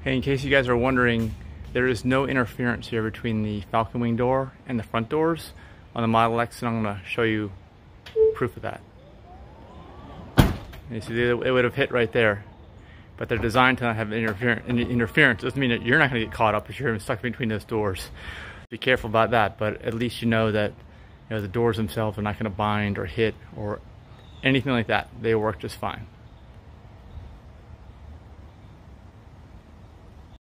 Hey, in case you guys are wondering, there is no interference here between the Falcon wing door and the front doors on the Model X, and I'm going to show you proof of that. You see, it would have hit right there, but they're designed to not have interference. It doesn't mean that you're not going to get caught up if you're stuck between those doors. Be careful about that, but at least you know that the doors themselves are not going to bind or hit or anything like that. They work just fine.